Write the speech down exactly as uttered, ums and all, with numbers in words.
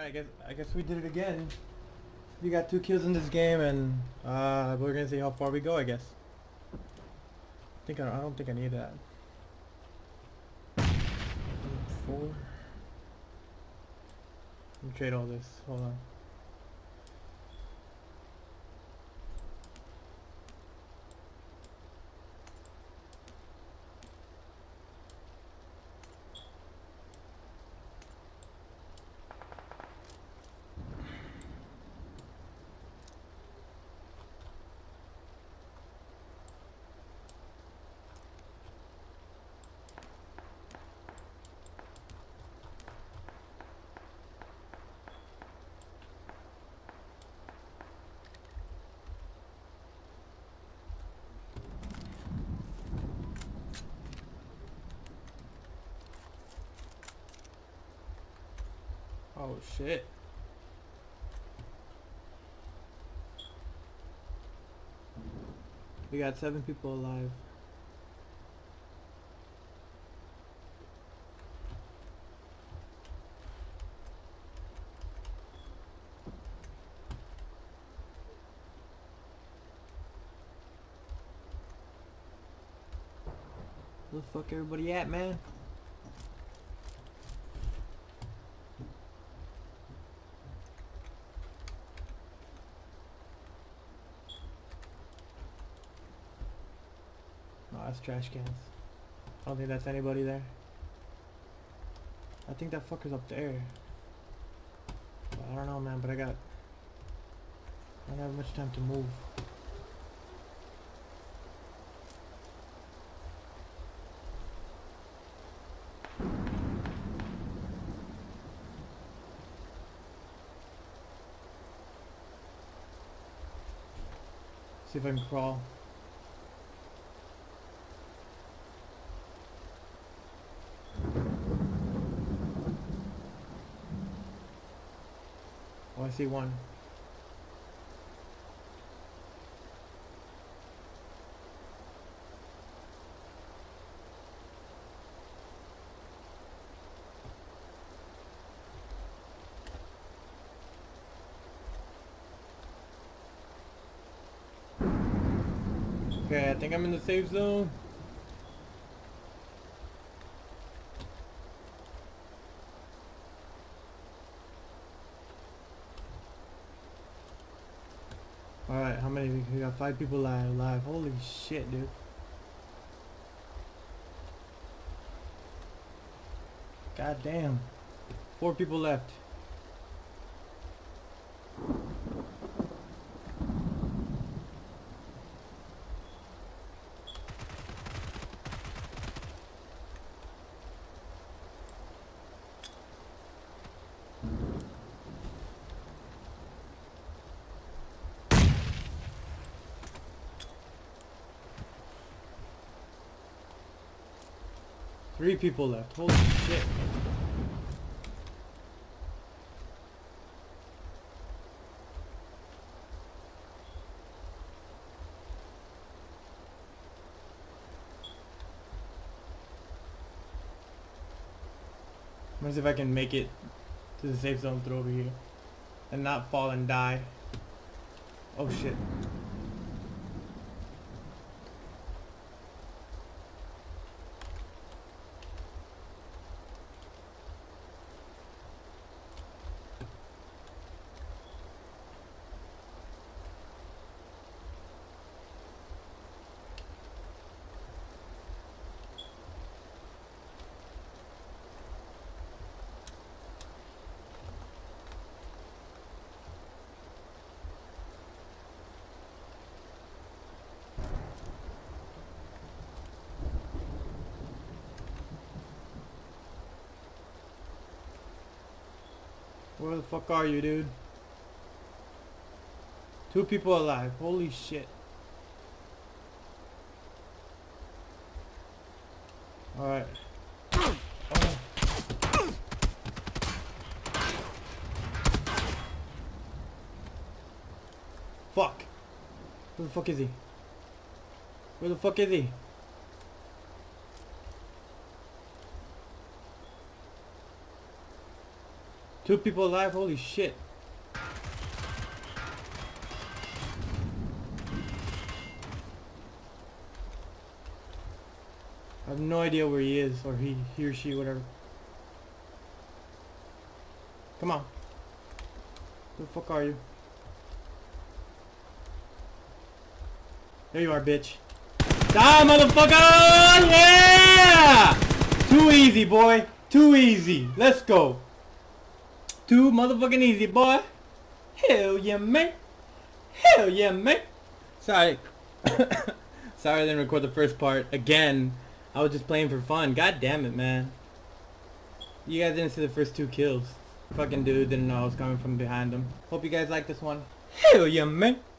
I guess I guess we did it again. We got two kills in this game, and uh, we're gonna see how far we go. I guess. I think I, I don't think I need that. Four. Let me trade all this. Hold on. Oh shit. We got seven people alive. Where the fuck everybody at, man? That's trash cans. I don't think that's anybody there. I think that fucker's up there. But I don't know, man, but I got... I don't have much time to move. See if I can crawl. Oh, I see one. Okay, I think I'm in the safe zone. Alright, how many? We got five people alive, alive. Holy shit, dude. God damn. Four people left. Three people left. Holy shit. I'm gonna see if I can make it to the safe zone through over here and not fall and die. Oh shit. Where the fuck are you, dude? Two people alive. Holy shit. Alright. Oh. Fuck. Where the fuck is he? Where the fuck is he? Two people alive, holy shit. I have no idea where he is, or he, he or she, whatever. Come on. Who the fuck are you? There you are, bitch. Die, motherfucker! Yeah! Too easy, boy. Too easy. Let's go. Too motherfucking easy, boy. Hell yeah, mate. Hell yeah, mate. Sorry. Sorry I didn't record the first part again. I was just playing for fun. God damn it, man. You guys didn't see the first two kills. Fucking dude didn't know I was coming from behind him. Hope you guys like this one. Hell yeah, man.